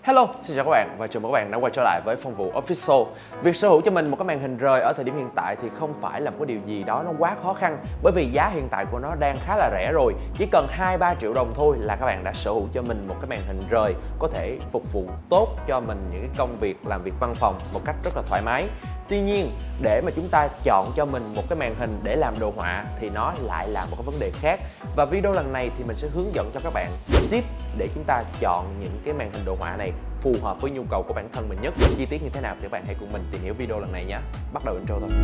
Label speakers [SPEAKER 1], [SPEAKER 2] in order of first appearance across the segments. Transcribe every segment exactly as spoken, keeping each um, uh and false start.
[SPEAKER 1] Hello, xin chào các bạn và chào mừng các bạn đã quay trở lại với Phong Vũ Official. Việc sở hữu cho mình một cái màn hình rời ở thời điểm hiện tại thì không phải là một cái điều gì đó nó quá khó khăn, bởi vì giá hiện tại của nó đang khá là rẻ rồi. Chỉ cần hai ba triệu đồng thôi là các bạn đã sở hữu cho mình một cái màn hình rời có thể phục vụ tốt cho mình những cái công việc làm việc văn phòng một cách rất là thoải mái. Tuy nhiên, để mà chúng ta chọn cho mình một cái màn hình để làm đồ họa thì nó lại là một cái vấn đề khác. Và video lần này thì mình sẽ hướng dẫn cho các bạn tip để chúng ta chọn những cái màn hình đồ họa này phù hợp với nhu cầu của bản thân mình nhất. Chi tiết như thế nào thì các bạn hãy cùng mình tìm hiểu video lần này nhé. Bắt đầu intro thôi.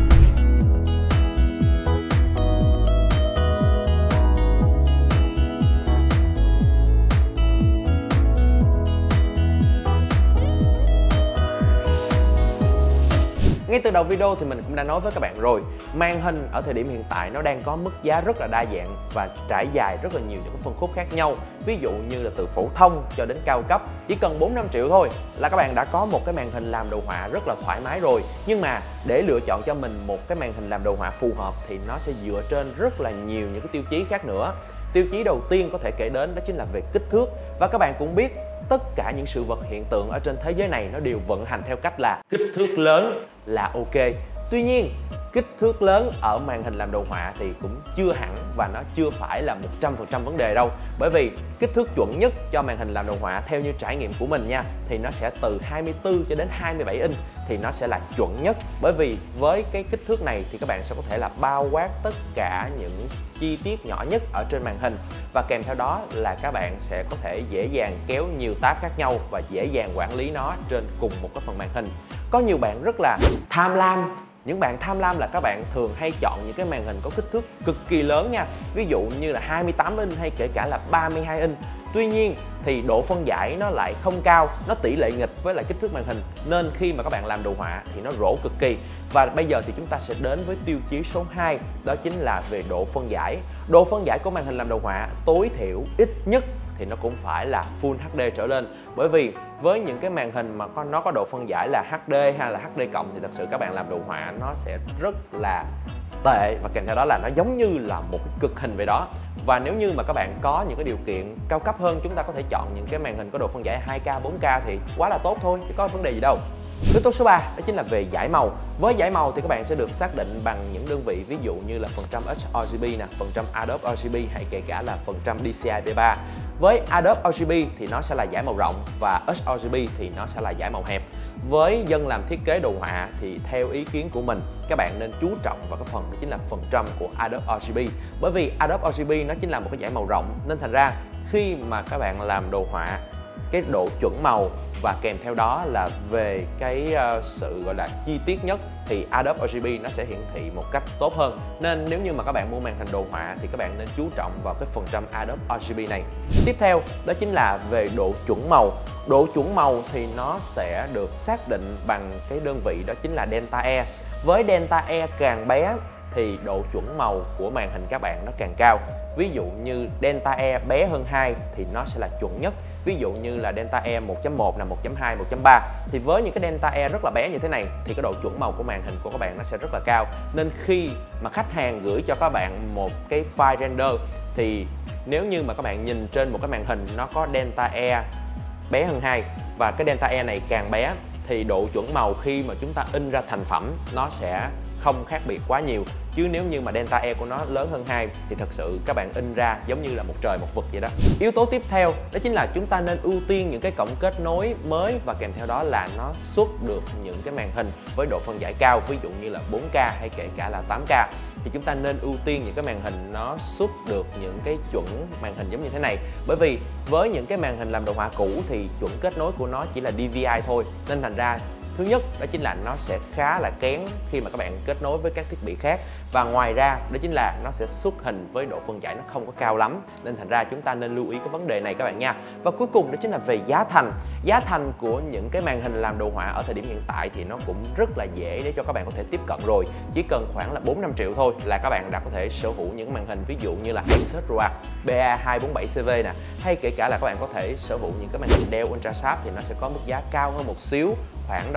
[SPEAKER 1] Ngay từ đầu video thì mình cũng đã nói với các bạn rồi, màn hình ở thời điểm hiện tại nó đang có mức giá rất là đa dạng và trải dài rất là nhiều những phân khúc khác nhau. Ví dụ như là từ phổ thông cho đến cao cấp, chỉ cần bốn năm triệu thôi là các bạn đã có một cái màn hình làm đồ họa rất là thoải mái rồi. Nhưng mà để lựa chọn cho mình một cái màn hình làm đồ họa phù hợp thì nó sẽ dựa trên rất là nhiều những cái tiêu chí khác nữa. Tiêu chí đầu tiên có thể kể đến đó chính là về kích thước. Và các bạn cũng biết tất cả những sự vật hiện tượng ở trên thế giới này nó đều vận hành theo cách là kích thước lớn là ok. Tuy nhiên, kích thước lớn ở màn hình làm đồ họa thì cũng chưa hẳn và nó chưa phải là một trăm phần trăm vấn đề đâu. Bởi vì kích thước chuẩn nhất cho màn hình làm đồ họa theo như trải nghiệm của mình nha, thì nó sẽ từ hai mươi tư cho đến hai mươi bảy inch thì nó sẽ là chuẩn nhất. Bởi vì với cái kích thước này thì các bạn sẽ có thể là bao quát tất cả những chi tiết nhỏ nhất ở trên màn hình, và kèm theo đó là các bạn sẽ có thể dễ dàng kéo nhiều tab khác nhau và dễ dàng quản lý nó trên cùng một cái phần màn hình. Có nhiều bạn rất là tham lam. Những bạn tham lam là các bạn thường hay chọn những cái màn hình có kích thước cực kỳ lớn nha. Ví dụ như là hai mươi tám inch hay kể cả là ba mươi hai inch. Tuy nhiên thì độ phân giải nó lại không cao, nó tỷ lệ nghịch với lại kích thước màn hình, nên khi mà các bạn làm đồ họa thì nó rỗ cực kỳ. Và bây giờ thì chúng ta sẽ đến với tiêu chí số hai, đó chính là về độ phân giải. Độ phân giải của màn hình làm đồ họa tối thiểu ít nhất thì nó cũng phải là Full hát đê trở lên. Bởi vì với những cái màn hình mà có, nó có độ phân giải là hát đê hay là hát đê cộng thì thật sự các bạn làm đồ họa nó sẽ rất là tệ, và kèm theo đó là nó giống như là một cực hình vậy đó. Và nếu như mà các bạn có những cái điều kiện cao cấp hơn, chúng ta có thể chọn những cái màn hình có độ phân giải hai K, bốn K thì quá là tốt thôi, chứ có vấn đề gì đâu. Yếu tố số ba đó chính là về giải màu. Với giải màu thì các bạn sẽ được xác định bằng những đơn vị ví dụ như là phần trăm ét rờ giê bê nè, phần trăm Adobe rờ giê bê hay kể cả là phần trăm đê xi i pê ba. Với Adobe rờ giê bê thì nó sẽ là giải màu rộng và ét rờ giê bê thì nó sẽ là giải màu hẹp. Với dân làm thiết kế đồ họa thì theo ý kiến của mình, các bạn nên chú trọng vào cái phần đó chính là phần trăm của Adobe rờ giê bê. Bởi vì Adobe rờ giê bê nó chính là một cái giải màu rộng, nên thành ra khi mà các bạn làm đồ họa, cái độ chuẩn màu và kèm theo đó là về cái uh, sự gọi là chi tiết nhất thì Adobe rờ giê bê nó sẽ hiển thị một cách tốt hơn. Nên nếu như mà các bạn mua màn hình đồ họa thì các bạn nên chú trọng vào cái phần trăm Adobe rờ giê bê này. Tiếp theo đó chính là về độ chuẩn màu. Độ chuẩn màu thì nó sẽ được xác định bằng cái đơn vị đó chính là Delta E. Với Delta E càng bé thì độ chuẩn màu của màn hình các bạn nó càng cao. Ví dụ như Delta E bé hơn hai thì nó sẽ là chuẩn nhất. Ví dụ như là Delta E một chấm một là một chấm hai, một chấm ba thì với những cái Delta E rất là bé như thế này thì cái độ chuẩn màu của màn hình của các bạn nó sẽ rất là cao. Nên khi mà khách hàng gửi cho các bạn một cái file render thì nếu như mà các bạn nhìn trên một cái màn hình nó có Delta E bé hơn hai và cái Delta E này càng bé thì độ chuẩn màu khi mà chúng ta in ra thành phẩm nó sẽ không khác biệt quá nhiều. Chứ nếu như mà Delta E của nó lớn hơn hai thì thật sự các bạn in ra giống như là một trời một vực vậy đó. Yếu tố tiếp theo đó chính là chúng ta nên ưu tiên những cái cổng kết nối mới và kèm theo đó là nó xuất được những cái màn hình với độ phân giải cao, ví dụ như là bốn K hay kể cả là tám K. Thì chúng ta nên ưu tiên những cái màn hình nó xuất được những cái chuẩn màn hình giống như thế này. Bởi vì với những cái màn hình làm đồ họa cũ thì chuẩn kết nối của nó chỉ là đê vê i thôi. Nên thành ra thứ nhất đó chính là nó sẽ khá là kén khi mà các bạn kết nối với các thiết bị khác. Và ngoài ra đó chính là nó sẽ xuất hình với độ phân giải nó không có cao lắm. Nên thành ra chúng ta nên lưu ý cái vấn đề này các bạn nha. Và cuối cùng đó chính là về giá thành. Giá thành của những cái màn hình làm đồ họa ở thời điểm hiện tại thì nó cũng rất là dễ để cho các bạn có thể tiếp cận rồi. Chỉ cần khoảng là bốn năm triệu thôi là các bạn đã có thể sở hữu những màn hình ví dụ như là Asus ROG B A hai bốn bảy C V nè, hay kể cả là các bạn có thể sở hữu những cái màn hình Dell Ultrasharp thì nó sẽ có mức giá cao hơn một xíu, khoảng đâu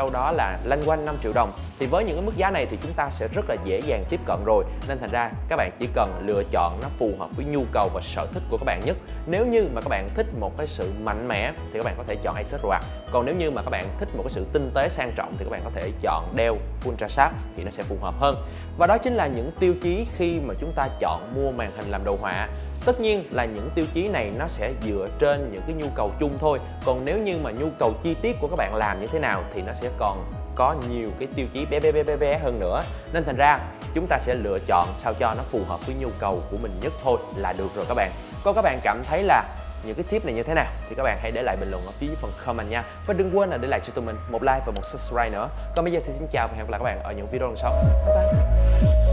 [SPEAKER 1] đâu đó là lanh quanh năm triệu đồng. Thì với những cái mức giá này thì chúng ta sẽ rất là dễ dàng tiếp cận rồi. Nên thành ra các bạn chỉ cần lựa chọn nó phù hợp với nhu cầu và sở thích của các bạn nhất. Nếu như mà các bạn thích một cái sự mạnh mẽ thì các bạn có thể chọn Asus ROG. Còn nếu như mà các bạn thích một cái sự tinh tế sang trọng thì các bạn có thể chọn Dell Ultrasharp thì nó sẽ phù hợp hơn. Và đó chính là những tiêu chí khi mà chúng ta chọn mua màn hình làm đồ họa. Tất nhiên là những tiêu chí này nó sẽ dựa trên những cái nhu cầu chung thôi. Còn nếu như mà nhu cầu chi tiết của các bạn làm như thế nào thì nó sẽ còn có nhiều cái tiêu chí bé bé bé bé bé hơn nữa. Nên thành ra chúng ta sẽ lựa chọn sao cho nó phù hợp với nhu cầu của mình nhất thôi là được rồi các bạn. Còn các bạn cảm thấy là những cái tip này như thế nào thì các bạn hãy để lại bình luận ở phía dưới phần comment nha. Và đừng quên là để lại cho tụi mình một like và một subscribe nữa. Còn bây giờ thì xin chào và hẹn gặp lại các bạn ở những video lần sau. Bye bye.